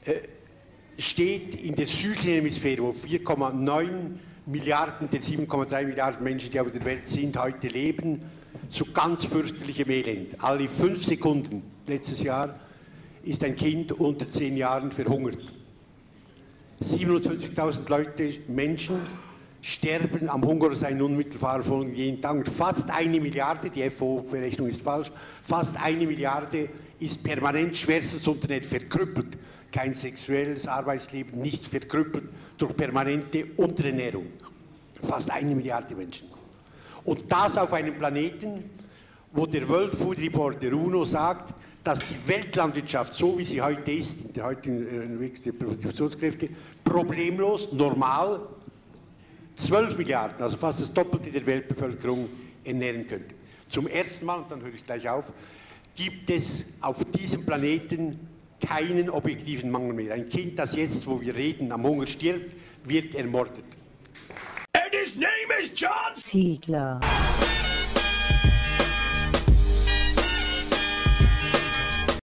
steht in der südlichen Hemisphäre, wo 4,9 Milliarden der 7,3 Milliarden Menschen, die auf der Welt sind, heute leben, zu ganz fürchterlichem Elend. Alle 5 Sekunden letztes Jahr ist ein Kind unter 10 Jahren verhungert. 57.000 Menschen sterben am Hunger oder seinen unmittelbaren Folgen jeden Tag. Und fast 1 Milliarde, die FO-Berechnung ist falsch, fast 1 Milliarde ist permanent schwerstens Unternet verkrüppelt. Kein sexuelles Arbeitsleben, nichts verkrüppelt durch permanente Unterernährung. Fast 1 Milliarde Menschen. Und das auf einem Planeten, wo der World Food Report der UNO sagt, dass die Weltlandwirtschaft, so wie sie heute ist, in der heutigen Entwicklung der Produktionskräfte, problemlos, normal 12 Milliarden, also fast das Doppelte der Weltbevölkerung, ernähren könnte. Zum ersten Mal, und dann höre ich gleich auf, gibt es auf diesem Planeten keinen objektiven Mangel mehr. Ein Kind, das jetzt, wo wir reden, am Hunger stirbt, wird ermordet. And his name is John Ziegler.